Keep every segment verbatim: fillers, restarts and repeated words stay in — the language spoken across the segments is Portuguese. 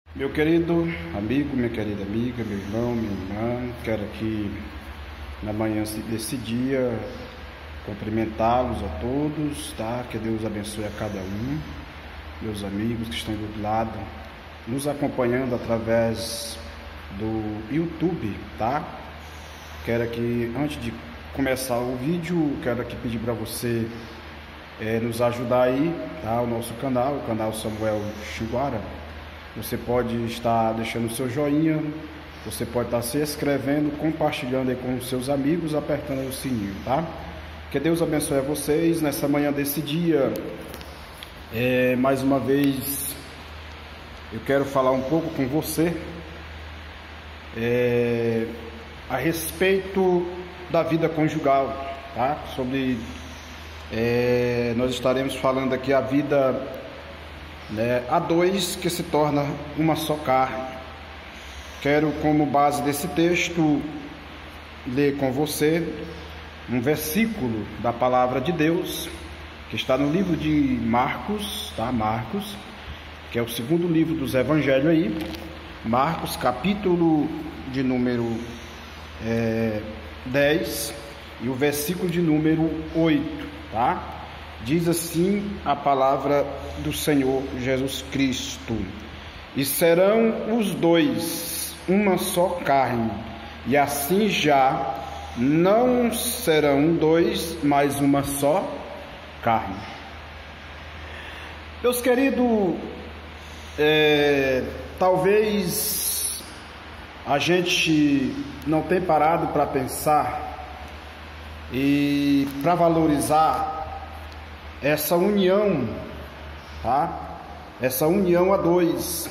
Meu querido amigo, minha querida amiga, meu irmão, minha irmã, quero aqui na manhã desse dia cumprimentá-los a todos, tá? Que Deus abençoe a cada um, meus amigos que estão do outro lado, nos acompanhando através do YouTube, tá? Quero aqui, antes de começar o vídeo, quero aqui pedir para você é, nos ajudar aí, tá? O nosso canal, o canal Samuel Xinguara. Você pode estar deixando o seu joinha, você pode estar se inscrevendo, compartilhando aí com os seus amigos, apertando o sininho, tá? Que Deus abençoe a vocês nessa manhã desse dia. É, mais uma vez, eu quero falar um pouco com você é, a respeito da vida conjugal, tá? Sobre, é, nós estaremos falando aqui a vida Né, a dois que se torna uma só carne. Quero, como base desse texto, ler com você um versículo da palavra de Deus que está no livro de Marcos, tá? Marcos, que é o segundo livro dos Evangelhos aí, Marcos, capítulo de número é, dez e o versículo de número oito, tá? Diz assim a palavra do Senhor Jesus Cristo: e serão os dois uma só carne, e assim já não serão dois, mas uma só carne. Meus queridos, é, talvez a gente não tenha parado para pensar e para valorizar essa união, tá? Essa união a dois.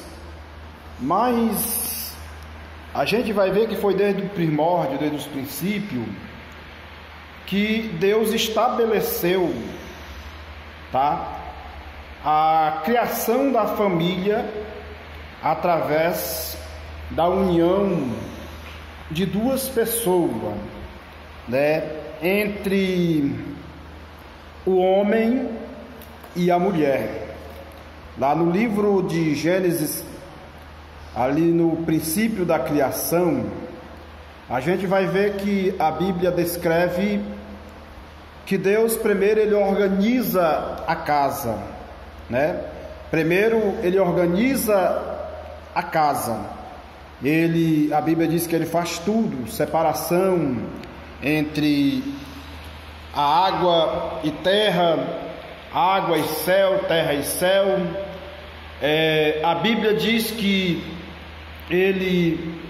Mas a gente vai ver que foi desde o primórdio, desde os princípios, que Deus estabeleceu, tá? A criação da família através da união de duas pessoas, né? Entre o homem e a mulher. Lá no livro de Gênesis, ali no princípio da criação, a gente vai ver que a Bíblia descreve que Deus primeiro ele organiza a casa, né? Primeiro ele organiza a casa. Ele, a Bíblia diz que ele faz tudo, separação entre a água e terra, água e céu, terra e céu. É, a Bíblia diz que ele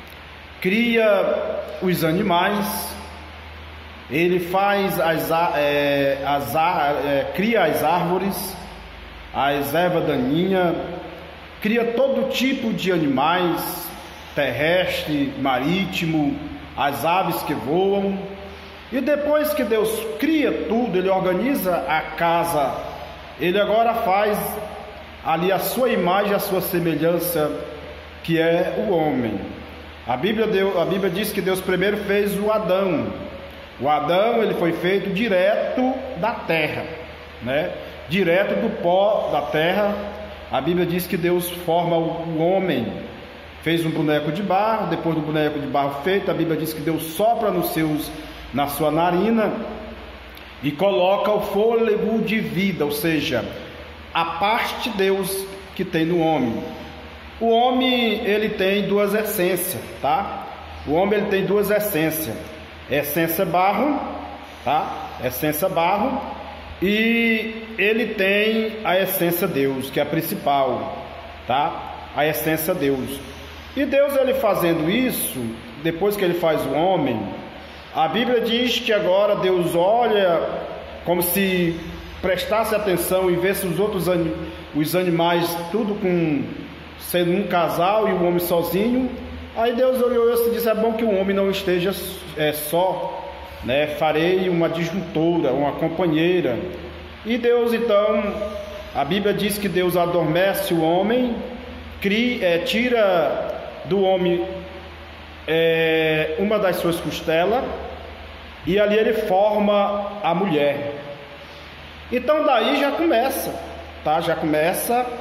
cria os animais, ele faz as, é, as é, cria as árvores, as ervas daninhas, cria todo tipo de animais, terrestre, marítimo, as aves que voam. E depois que Deus cria tudo, ele organiza a casa, ele agora faz ali a sua imagem, a sua semelhança, que é o homem. A Bíblia, deu, a Bíblia diz que Deus primeiro fez o Adão. O Adão ele foi feito direto da terra, né? Direto do pó da terra. A Bíblia diz que Deus forma o homem, fez um boneco de barro. Depois do boneco de barro feito, a Bíblia diz que Deus sopra nos seus na sua narina e coloca o fôlego de vida, ou seja, a parte de Deus que tem no homem. O homem ele tem duas essências, tá? O homem ele tem duas essências: essência barro, tá? Essência barro, e ele tem a essência Deus, que é a principal, tá? A essência Deus. E Deus ele fazendo isso, depois que ele faz o homem, a Bíblia diz que agora Deus olha como se prestasse atenção e visse os outros anim, os animais tudo com sendo um casal e o homem sozinho. Aí Deus olhou e disse: é bom que o homem não esteja é, só, né? Farei uma disjuntora, uma companheira. E Deus então, a Bíblia diz que Deus adormece o homem, cria, é, tira do homem É, uma das suas costelas, e ali ele forma a mulher. Então daí já começa, tá? Já começa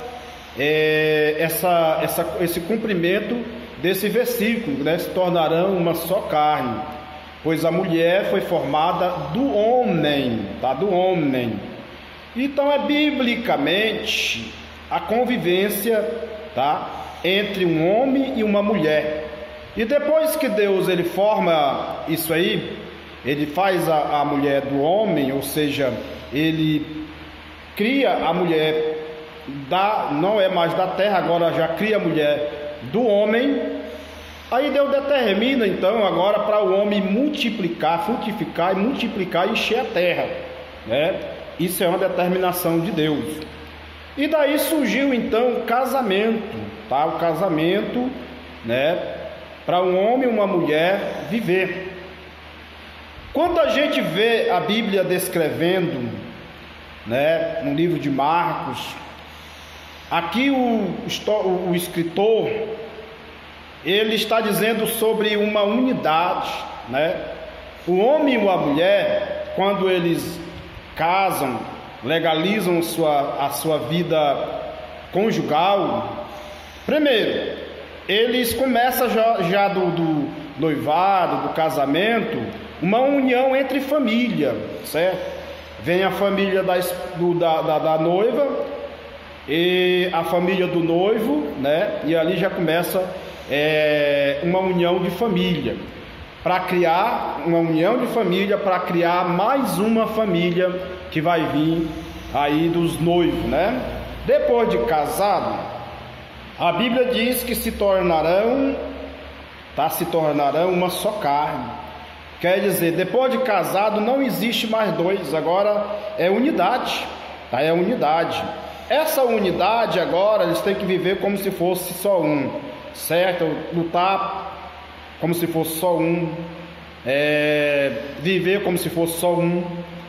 é, essa, essa, esse cumprimento desse versículo, né? Se tornarão uma só carne, pois a mulher foi formada do homem, tá? Do homem. Então é biblicamente a convivência, tá? Entre um homem e uma mulher. E depois que Deus ele forma isso aí, ele faz a, a mulher do homem, ou seja, ele cria a mulher da, não é mais da terra, agora já cria a mulher do homem. Aí Deus determina então agora para o homem multiplicar, frutificar e multiplicar e encher a terra, né? Isso é uma determinação de Deus. E daí surgiu então o casamento, tá? O casamento, né? Para um homem e uma mulher viver. Quando a gente vê a Bíblia descrevendo, né, no livro de Marcos, aqui o, o escritor, ele está dizendo sobre uma unidade, né? O homem e a mulher, quando eles casam, legalizam a sua, a sua vida conjugal, primeiro, eles começam já, já do, do noivado, do casamento, uma união entre família, certo? Vem a família da, do, da, da, da noiva e a família do noivo, né? E ali já começa é, uma união de família, para criar uma união de família, para criar mais uma família que vai vir aí dos noivos, né? Depois de casado, a Bíblia diz que se tornarão, tá? Se tornarão uma só carne. Quer dizer, depois de casado não existe mais dois, agora é unidade, tá? É unidade. Essa unidade agora eles têm que viver como se fosse só um, certo? Lutar como se fosse só um, é, viver como se fosse só um.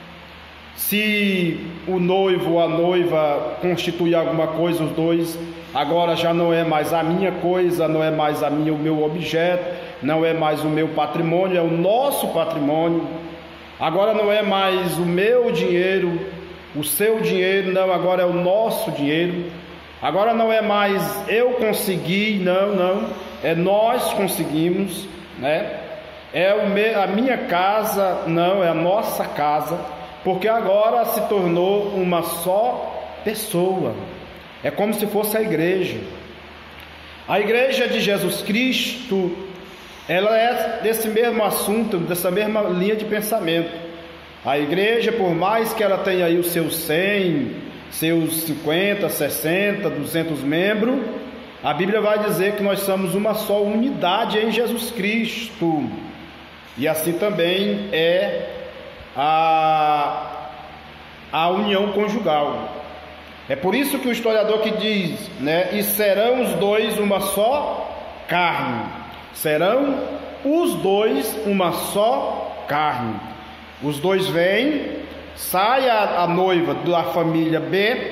Se o noivo ou a noiva constituir alguma coisa, os dois, agora já não é mais a minha coisa, não é mais a minha, o meu objeto, não é mais o meu patrimônio, é o nosso patrimônio. Agora não é mais o meu dinheiro, o seu dinheiro, não, agora é o nosso dinheiro. Agora não é mais eu consegui, não, não, é nós conseguimos, né? É o me, a minha casa, não, é a nossa casa, porque agora se tornou uma só pessoa. É como se fosse a igreja. A igreja de Jesus Cristo, ela é desse mesmo assunto, dessa mesma linha de pensamento. A igreja, por mais que ela tenha aí os seus cem, seus cinquenta, sessenta, duzentos membros, a Bíblia vai dizer que nós somos uma só unidade em Jesus Cristo. E assim também é a, a união conjugal. É por isso que o historiador que diz, né? E serão os dois uma só carne. Serão os dois uma só carne. Os dois vêm, sai a, a noiva da família B,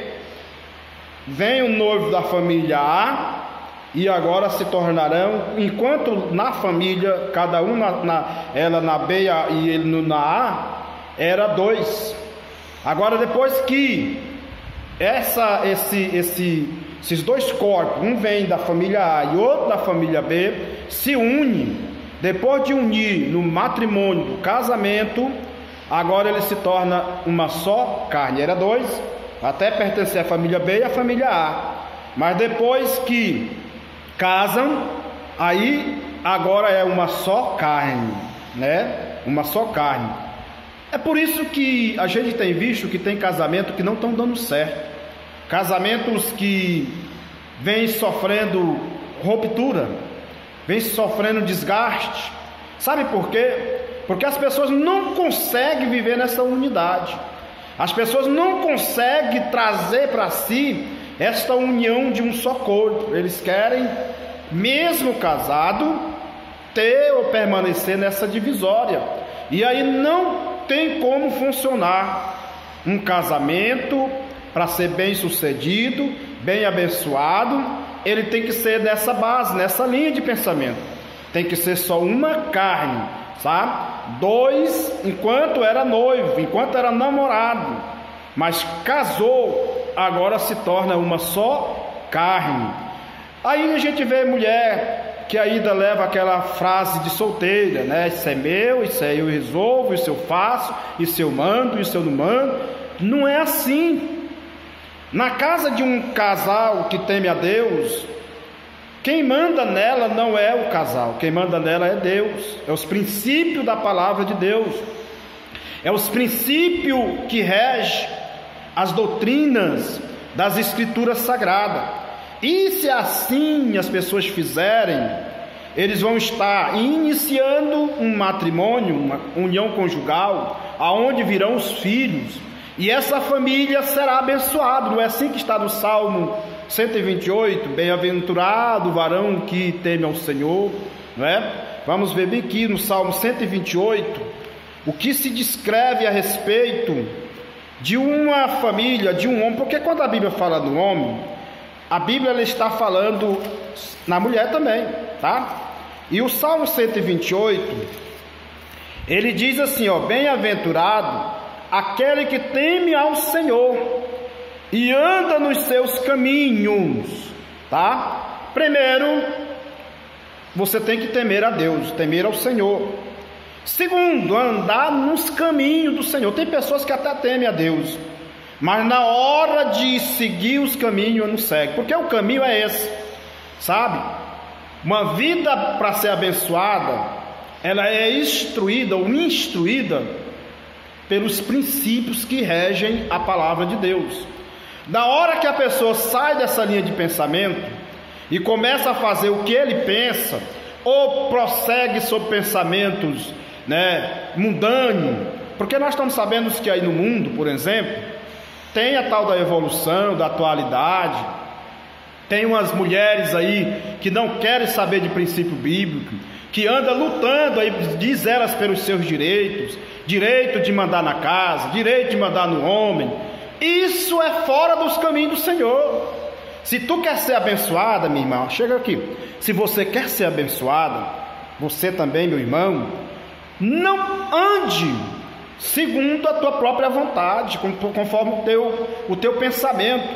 vem o noivo da família A, e agora se tornarão, enquanto na família, cada um na, na, ela na B e ele no, na A, era dois. Agora depois que essa, esse, esse, esses dois corpos, um vem da família A e outro da família B, se unem, depois de unir no matrimônio, do casamento, agora ele se torna uma só carne. Era dois, até pertencer à família B e à família A, mas depois que casam, aí agora é uma só carne, né? Uma só carne. É por isso que a gente tem visto que tem casamento que não estão dando certo, casamentos que vêm sofrendo ruptura, vêm sofrendo desgaste. Sabe por quê? Porque as pessoas não conseguem viver nessa unidade. As pessoas não conseguem trazer para si esta união de um só corpo. Eles querem, mesmo casado, ter ou permanecer nessa divisória. E aí não tem como funcionar um casamento. Para ser bem sucedido, bem abençoado, ele tem que ser nessa base, nessa linha de pensamento. Tem que ser só uma carne, sabe? Dois, enquanto era noivo, enquanto era namorado, mas casou, agora se torna uma só carne. Aí a gente vê mulher que ainda leva aquela frase de solteira, né? Isso é meu, isso é eu resolvo, isso eu faço, isso eu mando, isso eu não mando. Não é assim. Na casa de um casal que teme a Deus, quem manda nela não é o casal, quem manda nela é Deus, é os princípios da palavra de Deus, é os princípios que regem as doutrinas das escrituras sagradas. E se assim as pessoas fizerem, eles vão estar iniciando um matrimônio, uma união conjugal, aonde virão os filhos, e essa família será abençoada. Não é assim que está no Salmo cento e vinte e oito? Bem-aventurado o varão que teme ao Senhor, não é? Vamos ver bem aqui no Salmo cento e vinte e oito, o que se descreve a respeito de uma família, de um homem, porque quando a Bíblia fala do homem, a Bíblia ela está falando na mulher também, tá? E o Salmo cento e vinte e oito, ele diz assim, ó: bem-aventurado aquele que teme ao Senhor e anda nos seus caminhos, tá? Primeiro, você tem que temer a Deus, temer ao Senhor. Segundo, andar nos caminhos do Senhor. Tem pessoas que até temem a Deus, mas na hora de seguir os caminhos não segue, porque o caminho é esse, sabe? Uma vida para ser abençoada, ela é instruída ou instruída pelos princípios que regem a palavra de Deus. Na hora que a pessoa sai dessa linha de pensamento e começa a fazer o que ele pensa, ou prossegue sobre pensamentos, né, mundanos, porque nós estamos sabendo que aí no mundo, por exemplo, tem a tal da evolução, da atualidade, tem umas mulheres aí que não querem saber de princípio bíblico, que andam lutando aí, diz elas, pelos seus direitos, direito de mandar na casa, direito de mandar no homem. Isso é fora dos caminhos do Senhor. Se tu quer ser abençoada, minha irmã, chega aqui, se você quer ser abençoada, você também, meu irmão, não ande segundo a tua própria vontade, conforme o teu, o teu pensamento.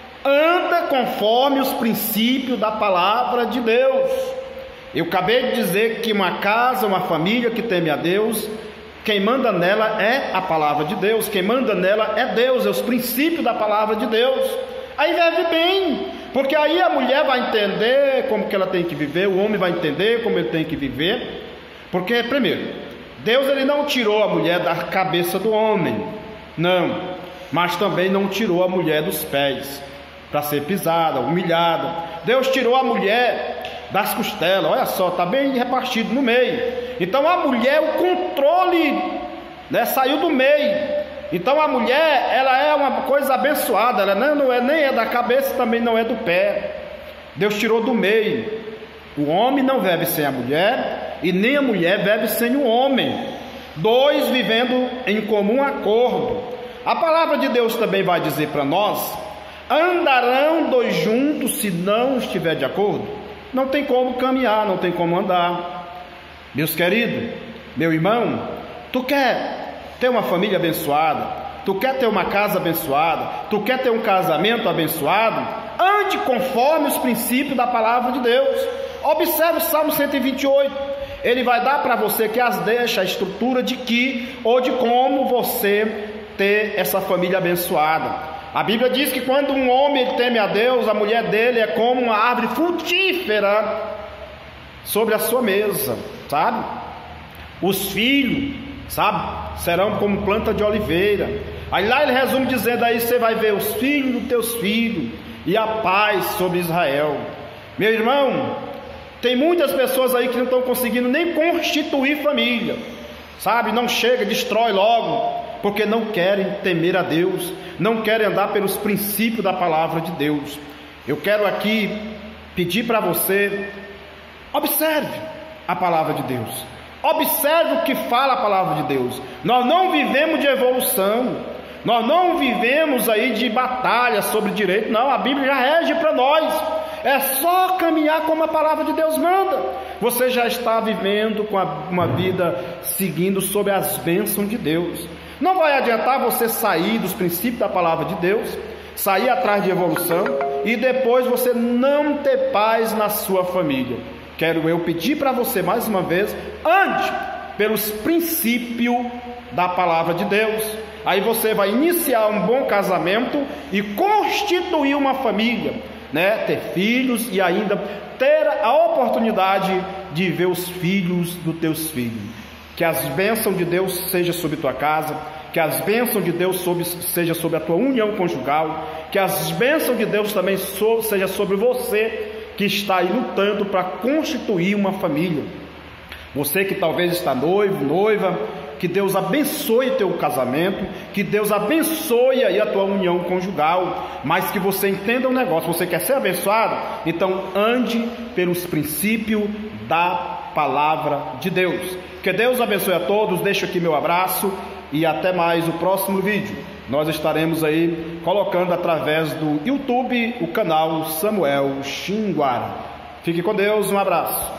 Anda conforme os princípios da palavra de Deus. Eu acabei de dizer que uma casa, uma família que teme a Deus, quem manda nela é a palavra de Deus, quem manda nela é Deus, é os princípios da palavra de Deus. Aí vive bem, porque aí a mulher vai entender como que ela tem que viver, o homem vai entender como ele tem que viver, porque primeiro, Deus ele não tirou a mulher da cabeça do homem, não, mas também não tirou a mulher dos pés, para ser pisada, humilhada. Deus tirou a mulher das costelas, olha só, está bem repartido no meio. Então a mulher, o controle, né, saiu do meio. Então a mulher, ela é uma coisa abençoada, ela não, não é, nem é da cabeça, também não é do pé. Deus tirou do meio. O homem não vive sem a mulher, e nem a mulher vive sem o homem, dois vivendo em comum acordo. A palavra de Deus também vai dizer para nós: andarão dois juntos se não estiver de acordo? Não tem como caminhar, não tem como andar. Meus queridos, meu irmão, tu quer ter uma família abençoada, tu quer ter uma casa abençoada, tu quer ter um casamento abençoado, ande conforme os princípios da palavra de Deus. Observe o Salmo cento e vinte e oito, ele vai dar para você que as deixa a estrutura de que ou de como você ter essa família abençoada. A Bíblia diz que quando um homem teme a Deus, a mulher dele é como uma árvore frutífera sobre a sua mesa, sabe? Os filhos, sabe, serão como planta de oliveira. Aí lá ele resume dizendo, aí você vai ver os filhos dos teus filhos e a paz sobre Israel. Meu irmão, tem muitas pessoas aí que não estão conseguindo nem constituir família, sabe? Não chega, destrói logo, porque não querem temer a Deus, não querem andar pelos princípios da palavra de Deus. Eu quero aqui pedir para você, observe a palavra de Deus, observe o que fala a palavra de Deus. Nós não vivemos de evolução, nós não vivemos aí de batalha sobre direito, não, a Bíblia já rege para nós, é só caminhar como a palavra de Deus manda. Você já está vivendo com uma vida seguindo sobre as bênçãos de Deus. Não vai adiantar você sair dos princípios da palavra de Deus, sair atrás de evolução, e depois você não ter paz na sua família. Quero eu pedir para você mais uma vez, ande pelos princípios da palavra de Deus. Aí você vai iniciar um bom casamento e constituir uma família, né? Ter filhos e ainda ter a oportunidade de ver os filhos dos teus filhos. Que as bênçãos de Deus sejam sobre tua casa, que as bênçãos de Deus sobre, seja sobre a tua união conjugal, que as bênçãos de Deus também so, seja sobre você que está aí lutando para constituir uma família. Você que talvez está noivo, noiva, que Deus abençoe teu casamento, que Deus abençoe aí a tua união conjugal, mas que você entenda um negócio, você quer ser abençoado? Então ande pelos princípios da palavra de Deus. Que Deus abençoe a todos, deixo aqui meu abraço e até mais o próximo vídeo. Nós estaremos aí colocando através do YouTube o canal Samuel Xinguara. Fique com Deus, um abraço.